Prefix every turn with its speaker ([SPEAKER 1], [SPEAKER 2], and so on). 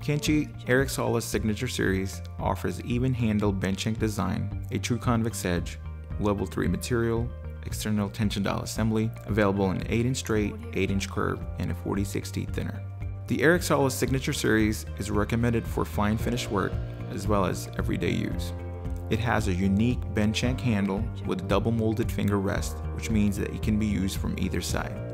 [SPEAKER 1] Kenchii Eric Salas Signature Series offers even-handle bench shank design, a true convex edge, level 3 material, external tension dial assembly, available in 8-inch straight, 8-inch curve, and a 40/60 thinner. The Eric Salas Signature Series is recommended for fine finish work as well as everyday use. It has a unique bench shank handle with a double molded finger rest, which means that it can be used from either side.